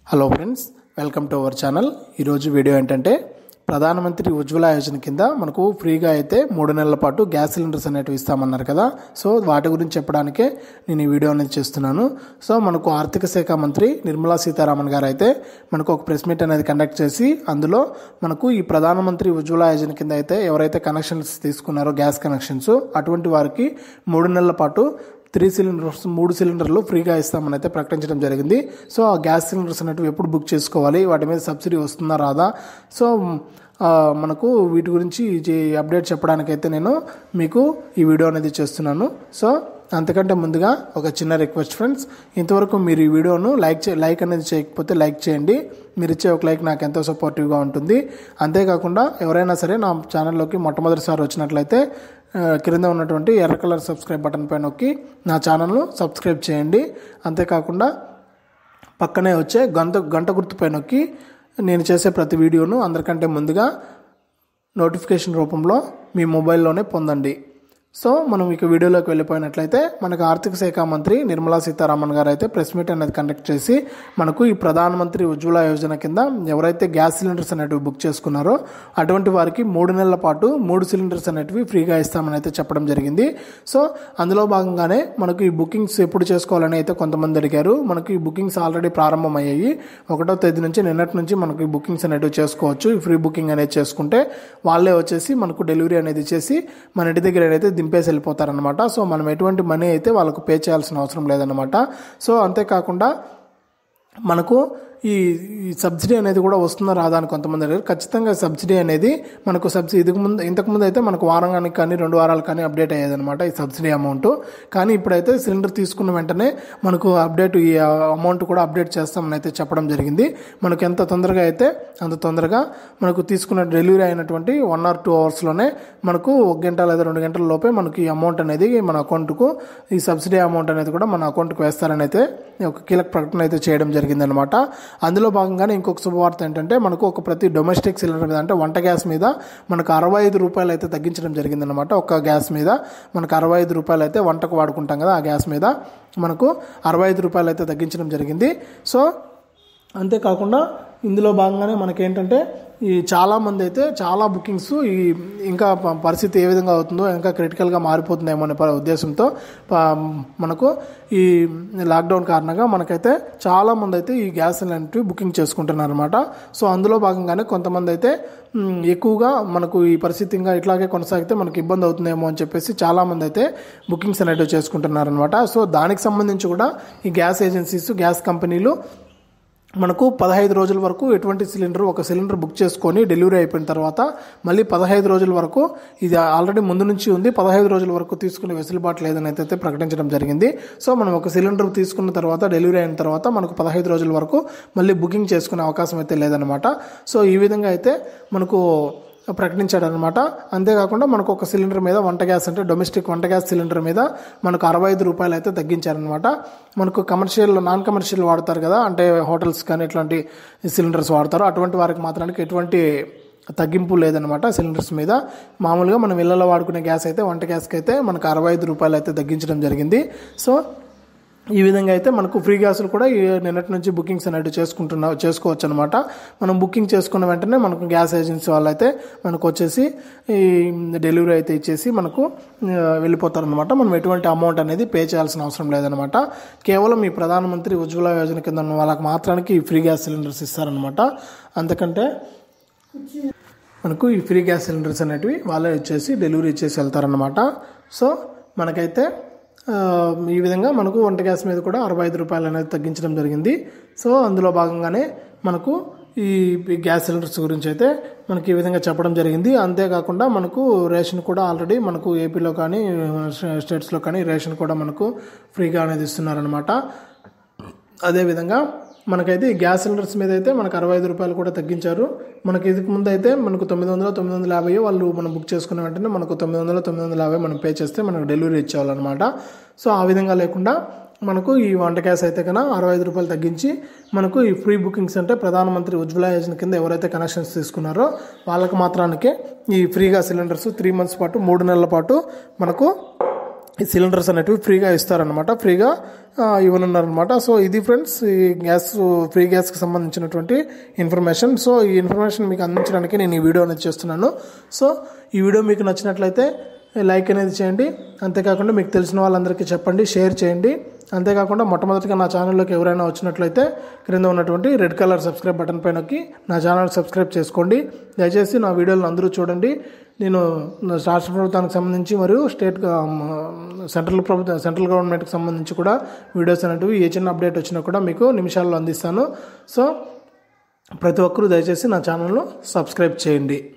Hello friends, welcome to our channel. ఈరోజు video ఏంటంటే ప్రధానమంత్రి ఉజ్వల యోజన కింద మనకు ఫ్రీగా అయితే 3 నెలల పాటు గ్యాస్ సిలిండర్స్ అనేవి ఇస్తామన్నారు కదా. సో వాటి గురించి చెప్పడానికే నేను ఈ వీడియో అనేది చేస్తున్నాను. సో మనకు ఆర్థిక శాఖ మంత్రి నిర్మలా సీతారామన్ గారు అయితే మనకు ఒక ప్రెస్ మీట్ అనేది కండక్ట్ చేసి అందులో మనకు ఈ ప్రధానమంత్రి ఉజ్వల యోజన కింద అయితే ఎవరైతే కనెక్షన్స్ తీసుకున్నారో గ్యాస్ కనెక్షన్స్ అటువంటి వారికి 3 నెలల పాటు 3 సిలిండర్లు ఫ్రీగా ఇస్తామని అయితే ప్రకటించడం జరిగింది. సో ఆ గ్యాస్ సిలిండర్స్ అనేవి ఎప్పుడు బుక్ చేసుకోవాలి, వాటి మీద సబ్సిడీ వస్తుందా రాదా, సో మనకు వీటి గురించి అప్డేట్ చెప్పడానికైతే నేను మీకు ఈ వీడియో అనేది చేస్తున్నాను. సో అంతకంటే ముందుగా ఒక చిన్న రిక్వెస్ట్ ఫ్రెండ్స్, ఇంతవరకు మీరు ఈ వీడియోను లైక్ అనేది చేయకపోతే లైక్ చేయండి. మీరు ఇచ్చే ఒక లైక్ నాకు ఎంతో సపోర్టివ్గా ఉంటుంది. అంతేకాకుండా ఎవరైనా సరే నా ఛానల్లోకి మొట్టమొదటిసారి వచ్చినట్లయితే క్రింద ఉన్నటువంటి ఎర్ర కలర్ సబ్స్క్రైబ్ బటన్ పై నొక్కి నా ఛానల్ను సబ్స్క్రైబ్ చేయండి. అంతేకాకుండా పక్కనే వచ్చే గంట గుర్తుపై నొక్కి నేను చేసే ప్రతి వీడియోను అందరికంటే ముందుగా నోటిఫికేషన్ రూపంలో మీ మొబైల్లోనే పొందండి. సో మనం ఇక వీడియోలోకి వెళ్ళిపోయినట్లయితే మనకు ఆర్థిక శాఖ మంత్రి నిర్మలా సీతారామన్ గారు అయితే ప్రెస్ మీట్ అనేది కండక్ట్ చేసి మనకు ఈ ప్రధానమంత్రి ఉజ్వల యోజన కింద ఎవరైతే గ్యాస్ సిలిండర్స్ అనేటివి బుక్ చేసుకున్నారో అటువంటి వారికి 3 నెలల పాటు 3 సిలిండర్స్ అనేటివి ఫ్రీగా ఇస్తామని అయితే చెప్పడం జరిగింది. సో అందులో భాగంగానే మనకు ఈ బుకింగ్స్ ఎప్పుడు చేసుకోవాలని అయితే కొంతమంది అడిగారు. మనకు ఈ బుకింగ్స్ ఆల్రెడీ ప్రారంభమయ్యాయి. 1వ తేదీ నుంచి నిన్నటి నుంచి మనకు ఈ బుకింగ్స్ అనేటివి చేసుకోవచ్చు. ఈ ఫ్రీ బుకింగ్ అనేది చేసుకుంటే వాళ్ళే వచ్చేసి మనకు డెలివరీ అనేది చేసి మన ఇంటి దగ్గర అయితే దింపేసి వెళ్ళిపోతారనమాట. సో మనం ఎటువంటి మనీ అయితే వాళ్ళకు పే చేయాల్సిన అవసరం లేదనమాట. సో అంతేకాకుండా మనకు ఈ సబ్సిడీ అనేది కూడా వస్తుందా రాదా అని కొంతమంది అడిగారు. ఖచ్చితంగా సబ్సిడీ అనేది మనకు ఇంతకుముందు అయితే మనకు వారానికి కానీ 2 వారాలు కానీ అప్డేట్ అయ్యేదనమాట ఈ సబ్సిడీ అమౌంట్. కానీ ఇప్పుడైతే సిలిండర్ తీసుకున్న వెంటనే మనకు ఈ అమౌంట్ కూడా అప్డేట్ చేస్తామని అయితే చెప్పడం జరిగింది. మనకు ఎంత తొందరగా అయితే అంత తొందరగా మనకు తీసుకున్న డెలివరీ అయినటువంటి 1 or 2 అవర్స్లోనే మనకు 1 గంట లేదా 2 గంటల లోపే మనకి ఈ అమౌంట్ అనేది మన అకౌంట్కు ఈ సబ్సిడీ అమౌంట్ అనేది కూడా మన అకౌంట్కి వేస్తారని అయితే ఒక కీలక ప్రకటన అయితే చేయడం జరిగిందనమాట. అందులో భాగంగానే ఇంకొక శుభవార్త ఏంటంటే మనకు ప్రతి డొమెస్టిక్ సిలిండర్ మీద అంటే వంట గ్యాస్ మీద మనకు 65 రూపాయలు అయితే తగ్గించడం జరిగిందనమాట. ఒక్క గ్యాస్ మీద మనకు 65 రూపాయలు అయితే వంటకు వాడుకుంటాం కదా, ఆ గ్యాస్ మీద మనకు 65 రూపాయలు అయితే తగ్గించడం జరిగింది. సో అంతేకాకుండా ఇందులో భాగంగానే మనకేంటంటే ఈ చాలామంది అయితే చాలా బుకింగ్స్ ఇంకా పరిస్థితి ఏ విధంగా అవుతుందో ఇంకా క్రిటికల్గా మారిపోతుందేమో అనే ఉద్దేశంతో మనకు ఈ లాక్డౌన్ కారణంగా మనకైతే చాలామంది అయితే ఈ గ్యాస్ అనేవి బుకింగ్ చేసుకుంటున్నారు అనమాట. సో అందులో భాగంగానే కొంతమంది అయితే ఎక్కువగా మనకు ఈ పరిస్థితి ఇంకా ఇట్లాగే కొనసాగితే మనకు ఇబ్బంది అవుతుందేమో అని చెప్పేసి చాలామంది అయితే బుకింగ్స్ అనేవి చేసుకుంటున్నారు అనమాట. సో దానికి సంబంధించి కూడా ఈ గ్యాస్ ఏజెన్సీస్ గ్యాస్ కంపెనీలు మనకు 15 రోజుల వరకు ఒక సిలిండర్ బుక్ చేసుకొని డెలివరీ అయిపోయిన తర్వాత మళ్ళీ 15 రోజుల వరకు ఇది ఆల్రెడీ ముందు నుంచి ఉంది, 15 రోజుల వరకు తీసుకునే వెసులుబాటు లేదని అయితే ప్రకటించడం జరిగింది. సో మనం ఒక సిలిండర్ తీసుకున్న తర్వాత డెలివరీ అయిన తర్వాత మనకు 15 రోజుల వరకు మళ్ళీ బుకింగ్ చేసుకునే అవకాశం అయితే లేదనమాట. సో ఈ విధంగా అయితే మనకు ప్రకటించాడనమాట. అంతేకాకుండా మనకు ఒక సిలిండర్ మీద వంట గ్యాస్ అంటే డొమెస్టిక్ వంట గ్యాస్ సిలిండర్ మీద మనకు 65 రూపాయలు అయితే తగ్గించారనమాట. మనకు నాన్ కమర్షియల్ వాడతారు కదా, అంటే హోటల్స్ కానీ ఇట్లాంటి సిలిండర్స్ వాడతారు, అటువంటి వారికి మాత్రానికి ఎటువంటి తగ్గింపు లేదనమాట సిలిండర్స్ మీద. మామూలుగా మనం ఇళ్లలో వాడుకునే గ్యాస్ అయితే వంట గ్యాస్కి అయితే మనకు 65 రూపాయలు అయితే తగ్గించడం జరిగింది. సో ఈ విధంగా అయితే మనకు ఫ్రీ గ్యాసులు కూడా నిన్నటి నుంచి బుకింగ్స్ అనేవి చేసుకోవచ్చు అనమాట. మనం బుకింగ్ చేసుకున్న వెంటనే మనకు గ్యాస్ ఏజెన్సీ వాళ్ళు అయితే మనకు వచ్చేసి ఈ డెలివరీ అయితే ఇచ్చేసి మనకు వెళ్ళిపోతారనమాట. మనం ఎటువంటి అమౌంట్ అనేది పే చేయాల్సిన అవసరం లేదనమాట. కేవలం ఈ ప్రధానమంత్రి ఉజ్వల యోజన కింద ఉన్న వాళ్ళకి మాత్రానికి ఈ ఫ్రీ గ్యాస్ సిలిండర్స్ ఇస్తారనమాట. అంతకంటే మనకు ఈ ఫ్రీ గ్యాస్ సిలిండర్స్ అనేటివి వాళ్ళే ఇచ్చేసి డెలివరీ ఇచ్చేసి వెళ్తారనమాట. సో మనకైతే ఈ విధంగా మనకు వంట గ్యాస్ మీద కూడా 65 రూపాయలు అనేది తగ్గించడం జరిగింది. సో అందులో భాగంగానే మనకు ఈ గ్యాస్ సిలిండర్స్ గురించి అయితే మనకి ఈ విధంగా చెప్పడం జరిగింది. అంతేకాకుండా మనకు రేషన్ కూడా ఆల్రెడీ మనకు ఏపీలో కానీ స్టేట్స్లో కానీ రేషన్ కూడా మనకు ఫ్రీగా అనేది ఇస్తున్నారనమాట. అదేవిధంగా మనకైతే ఈ గ్యాస్ సిలిండర్స్ మీద అయితే మనకు 65 రూపాయలు కూడా తగ్గించారు. మనకి இதுக்கு ముందు అయితే మనకు 900-950 వాళ్ళు మనం బుక్ చేసుకున్న వెంటనే మనకు 900-950 మనం పే చేస్తే మనకు డెలివరీ ఇచ్చేవాళ్ళనమాట. సో ఆ విధంగా లేకుండా మనకు ఈ వంట గ్యాస్ అయితే కన్నా 65 రూపాయలు తగ్గించి మనకు ఈ ఫ్రీ బుకింగ్స్ అంటే ప్రధానమంత్రి ఉజ్వల యోజన కింద ఎవరైతే కనెక్షన్స్ తీసుకున్నారో వాళ్ళకి మాత్రానికే ఈ ఫ్రీగా సిలిండర్స్ 3 months పాటు 3 నెలల పాటు మనకు ఈ సిలిండర్స్ అనేటివి ఫ్రీగా ఇస్తారనమాట, ఫ్రీగా ఇవ్వనున్నారనమాట. సో ఇది ఫ్రెండ్స్ ఈ ఫ్రీ గ్యాస్కి సంబంధించినటువంటి ఇన్ఫర్మేషన్. సో ఈ ఇన్ఫర్మేషన్ మీకు అందించడానికి నేను ఈ వీడియో అనేది చేస్తున్నాను. సో ఈ వీడియో మీకు నచ్చినట్లయితే లైక్ అనేది చేయండి, అంతేకాకుండా మీకు తెలిసిన వాళ్ళందరికీ చెప్పండి, షేర్ చేయండి. అంతేకాకుండా మొట్టమొదటిగా నా ఛానల్లోకి ఎవరైనా వచ్చినట్లయితే క్రింద ఉన్నటువంటి రెడ్ కలర్ సబ్స్క్రైబ్ బటన్ పై నొక్కి నా ఛానల్ సబ్స్క్రైబ్ చేసుకోండి. దయచేసి నా వీడియోలను అందరూ చూడండి. నేను రాష్ట్ర ప్రభుత్వానికి సంబంధించి మరియు సెంట్రల్ గవర్నమెంట్కి సంబంధించి కూడా వీడియోస్ అనేటివి ఏ చిన్న అప్డేట్ వచ్చినా కూడా మీకు నిమిషాల్లో అందిస్తాను. సో ప్రతి ఒక్కరూ దయచేసి నా ఛానల్ను సబ్స్క్రైబ్ చేయండి.